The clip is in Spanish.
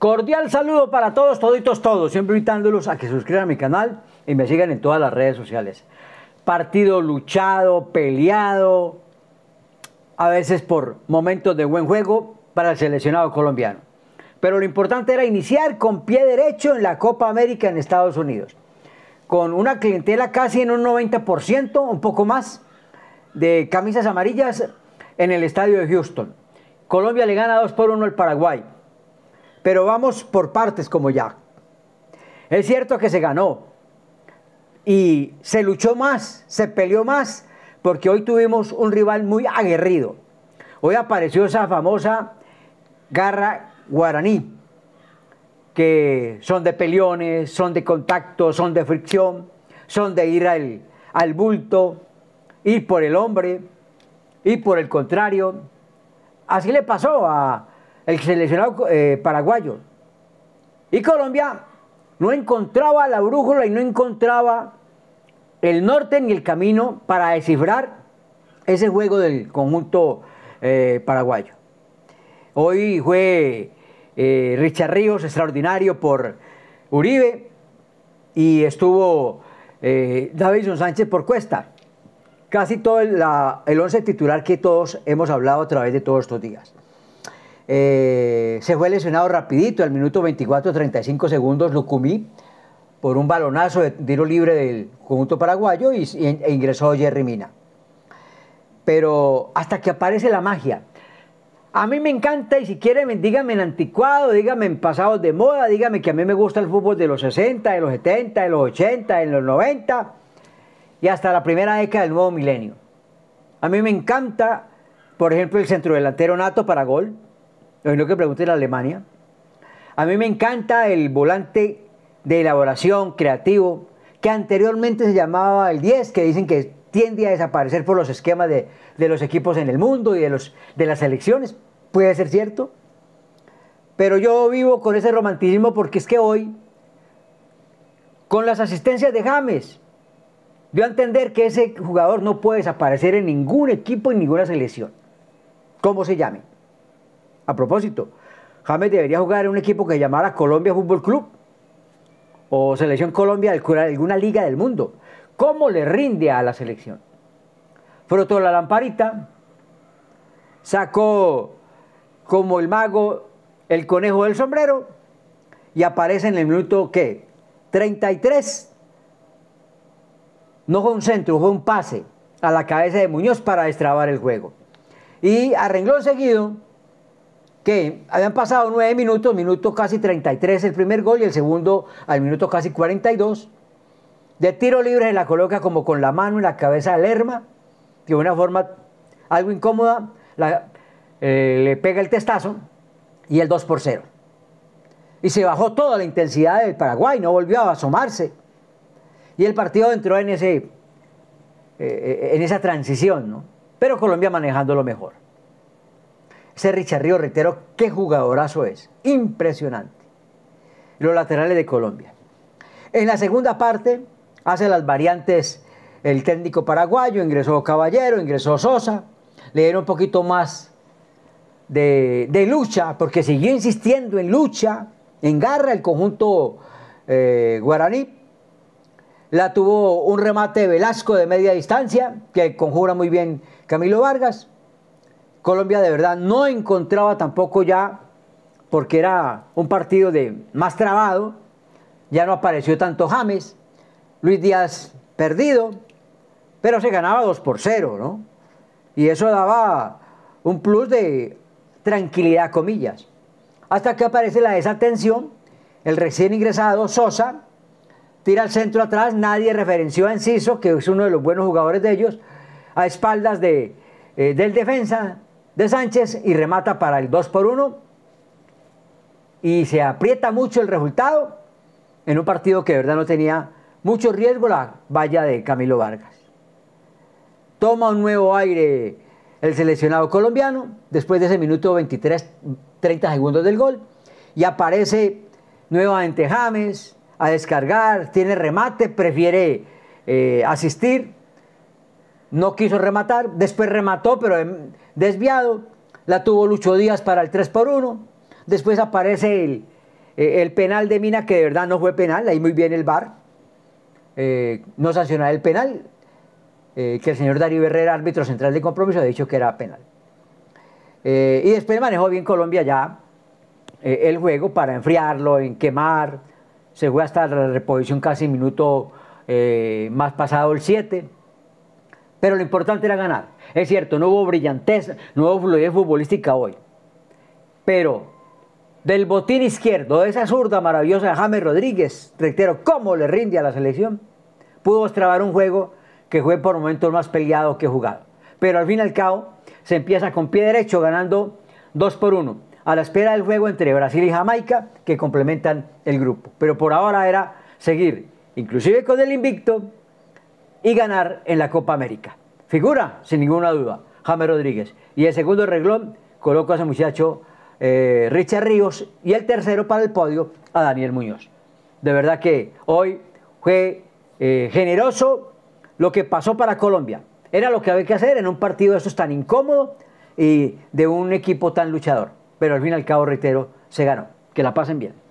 Cordial saludo para todos, toditos, todos. Siempre invitándolos a que suscriban a mi canal y me sigan en todas las redes sociales. Partido luchado, peleado, a veces por momentos de buen juego para el seleccionado colombiano. Pero lo importante era iniciar con pie derecho en la Copa América en Estados Unidos. Con una clientela casi en un 90%, un poco más, de camisas amarillas en el estadio de Houston. Colombia le gana 2-1 al Paraguay. Pero vamos por partes como ya. Es cierto que se ganó y se luchó más, se peleó más, porque hoy tuvimos un rival muy aguerrido. Hoy apareció esa famosa garra guaraní, que son de peleones, son de contacto, son de fricción, son de ir al bulto, ir por el hombre, ir por el contrario. Así le pasó al seleccionado paraguayo. Y Colombia no encontraba la brújula y no encontraba el norte ni el camino para descifrar ese juego del conjunto paraguayo. Hoy fue Richard Ríos, extraordinario por Uribe, y estuvo Davinson Sánchez por Cuesta. Casi todo el once titular que todos hemos hablado a través de todos estos días. Se fue lesionado rapidito, al minuto 24-35 segundos, Lucumí, por un balonazo de tiro libre del conjunto paraguayo e ingresó Jerry Mina. Pero hasta que aparece la magia. A mí me encanta, y si quieren, díganme en anticuado, díganme en pasados de moda, díganme que a mí me gusta el fútbol de los 60, de los 70, de los 80, de los 90 y hasta la primera década del nuevo milenio. A mí me encanta, por ejemplo, el centrodelantero nato para gol, lo que pregunte la Alemania. A mí me encanta el volante de elaboración, creativo, que anteriormente se llamaba el 10, que dicen que tiende a desaparecer por los esquemas de los equipos en el mundo y de las selecciones. Puede ser cierto, pero yo vivo con ese romanticismo porque es que hoy, con las asistencias de James, dio a entender que ese jugador no puede desaparecer en ningún equipo, en ninguna selección, como se llame. A propósito, James debería jugar en un equipo que se llamara Colombia Fútbol Club o Selección Colombia de alguna liga del mundo. ¿Cómo le rinde a la selección? Frotó la lamparita, sacó como el mago el conejo del sombrero y aparece en el minuto, ¿qué? 33. No fue un centro, fue un pase a la cabeza de Muñoz para destrabar el juego. Y a renglón seguido, que habían pasado 9 minutos, minuto casi 33 el primer gol y el segundo al minuto casi 42. De tiro libre se la coloca como con la mano en la cabeza de Lerma, de una forma algo incómoda, le pega el testazo y el 2-0. Y se bajó toda la intensidad del Paraguay, no volvió a asomarse. Y el partido entró en esa transición, ¿no? Pero Colombia manejándolo mejor. Ese Richard Ríos, reitero, qué jugadorazo es, impresionante. Los laterales de Colombia. En la segunda parte hace las variantes el técnico paraguayo, ingresó Caballero, ingresó Sosa, le dieron un poquito más de lucha, porque siguió insistiendo en lucha, en garra el conjunto guaraní. La tuvo un remate de Velasco de media distancia, que conjura muy bien Camilo Vargas. Colombia de verdad no encontraba tampoco ya, porque era un partido más trabado, ya no apareció tanto James, Luis Díaz perdido, pero se ganaba 2-0, ¿no? Y eso daba un plus de tranquilidad, comillas. Hasta que aparece la desatención, el recién ingresado Sosa, tira al centro atrás, nadie referenció a Enciso, que es uno de los buenos jugadores de ellos, a espaldas del defensa de Sánchez y remata para el 2-1 y se aprieta mucho el resultado en un partido que de verdad no tenía mucho riesgo, la valla de Camilo Vargas. Toma un nuevo aire el seleccionado colombiano después de ese minuto 23, 30 segundos del gol y aparece nuevamente James a descargar, tiene remate, prefiere asistir, no quiso rematar, después remató pero desviado, la tuvo Lucho Díaz para el 3-1, después aparece El penal de Mina, que de verdad no fue penal, ahí muy bien el VAR, no sancionar el penal, que el señor Darío Herrera, árbitro central de Compromiso, ha dicho que era penal. Y después manejó bien Colombia ya el juego para enfriarlo, en quemar, se fue hasta la reposición casi minuto más pasado el 7, pero lo importante era ganar. Es cierto, no hubo brillantez, no hubo fluidez futbolística hoy, pero del botín izquierdo, de esa zurda maravillosa de James Rodríguez, reitero, cómo le rinde a la selección, pudo trabar un juego que fue por momentos más peleado que jugado. Pero al fin y al cabo, se empieza con pie derecho ganando 2-1, a la espera del juego entre Brasil y Jamaica, que complementan el grupo. Pero por ahora era seguir, inclusive con el invicto, y ganar en la Copa América. Figura, sin ninguna duda, James Rodríguez. Y el segundo renglón coloco a ese muchacho Richard Ríos, y el tercero para el podio a Daniel Muñoz. De verdad que hoy fue generoso lo que pasó para Colombia. Era lo que había que hacer en un partido de estos tan incómodo y de un equipo tan luchador. Pero al fin y al cabo, reitero, se ganó. Que la pasen bien.